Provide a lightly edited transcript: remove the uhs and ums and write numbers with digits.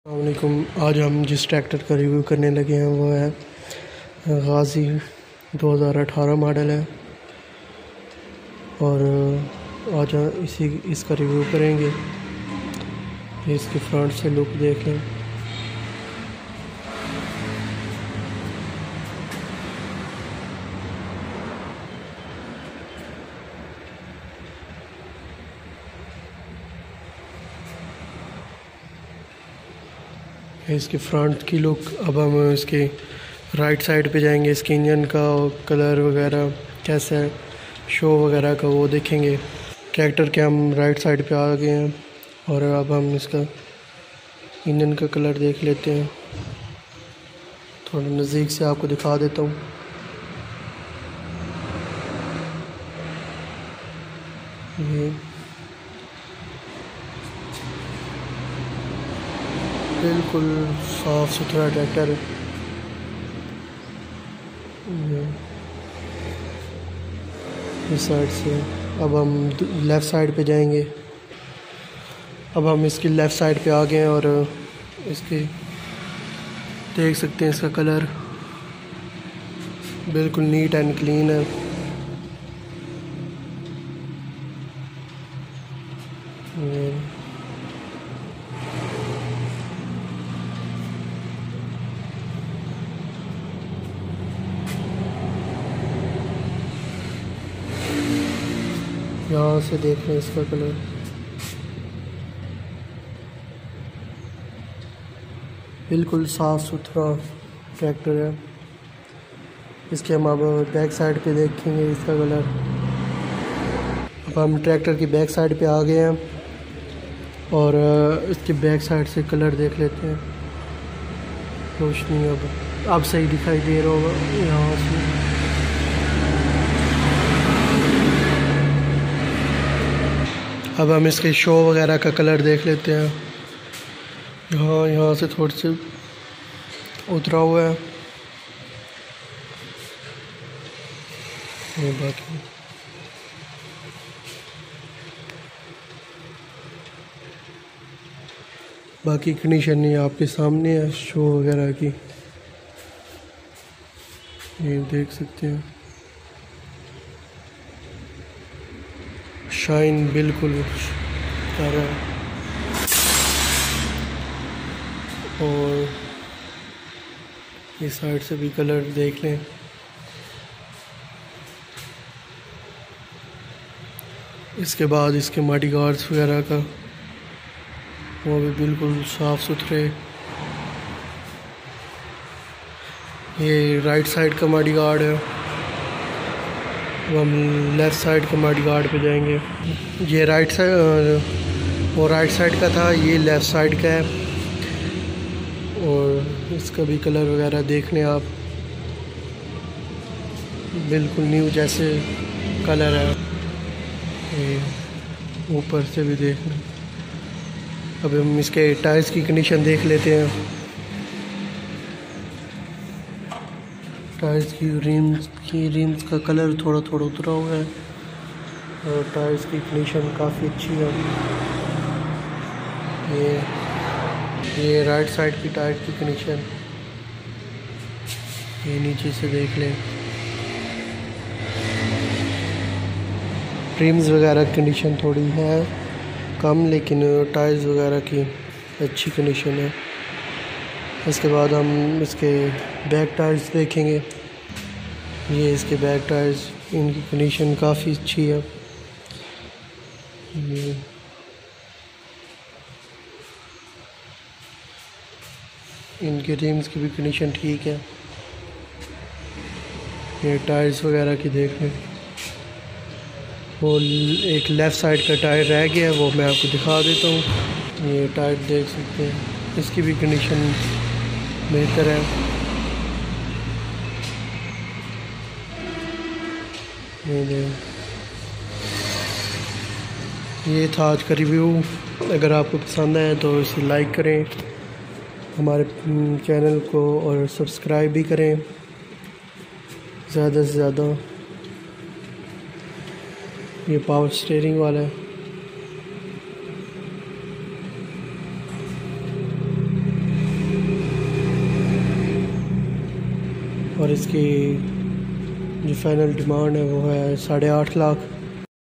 अस्सलामुअलैकुम। आज हम जिस ट्रैक्टर का रिव्यू करने लगे हैं वो है गाज़ी 2018 मॉडल है। और आज इसका रिव्यू करेंगे। इसकी फ्रंट से लुक देख लें। इसकी फ्रंट की लुक। अब हम इसके राइट साइड पे जाएंगे। इसके इंजन का कलर वगैरह कैसा है, शो वगैरह का वो देखेंगे। ट्रैक्टर के हम राइट साइड पे आ गए हैं और अब हम इसका इंजन का कलर देख लेते हैं। थोड़ा नज़दीक से आपको दिखा देता हूँ। ये बिल्कुल साफ़ सुथरा ट्रैक्टर है। इस साइड से अब हम लेफ़्ट साइड पे जाएंगे। अब हम इसकी लेफ़्ट साइड पे आ गए हैं और इसके देख सकते हैं इसका कलर बिल्कुल नीट एंड क्लीन है। यहाँ से देख लें इसका कलर बिल्कुल साफ़ सुथरा ट्रैक्टर है। इसके हम अब बैक साइड पे देखेंगे इसका कलर। अब हम ट्रैक्टर की बैक साइड पे आ गए हैं और इसके बैक साइड से कलर देख लेते हैं। रोशनी अब सही दिखाई दे रहा होगा यहाँ से। अब हम इसके शो वगैरह का कलर देख लेते हैं। यहाँ से थोड़ी सी उतरा हुआ है। ये बाकी कंडीशन ये आपके सामने है शो वगैरह की, ये देख सकते हैं। शाइन बिल्कुल कर रहा है। और इस साइड से भी कलर देख लें। इसके बाद इसके मडी गार्ड्स वगैरह का वो भी बिल्कुल साफ़ सुथरे। ये राइट साइड का मडी गार्ड है। हम लेफ़्ट साइड के मड गार्ड पे जाएंगे। ये राइट साइड का था, ये लेफ़्ट साइड का है। और इसका भी कलर वगैरह देख लें आप, बिल्कुल न्यू जैसे कलर है। ये ऊपर से भी देख लें। अब हम इसके टायर्स की कंडीशन देख लेते हैं। टायर्स की रिम्स का कलर थोड़ा थोड़ा उतरा हुआ है और टायर्स की कंडीशन काफ़ी अच्छी है। ये राइट साइड की टायर की कंडीशन, ये नीचे से देख लें। रिम्स वगैरह की कंडीशन थोड़ी है कम, लेकिन टायर्स वगैरह की अच्छी कंडीशन है। इसके बाद हम इसके बैक टायर्स देखेंगे। ये इसके बैक टायर्स, इनकी कंडीशन काफ़ी अच्छी है। इनके रिम्स की भी कंडीशन ठीक है। ये टायर्स वगैरह की देख लें। वो एक लेफ़्ट साइड का टायर रह गया है, वो मैं आपको दिखा देता हूँ। ये टायर देख सकते हैं, इसकी भी कंडीशन बेहतर है। ये था आज का रिव्यू। अगर आपको पसंद आए तो इसे लाइक करें, हमारे चैनल को, और सब्सक्राइब भी करें ज़्यादा से ज़्यादा। ये पावर स्टीयरिंग वाला है। और इसकी जो फाइनल डिमांड है वो है 8.5 लाख।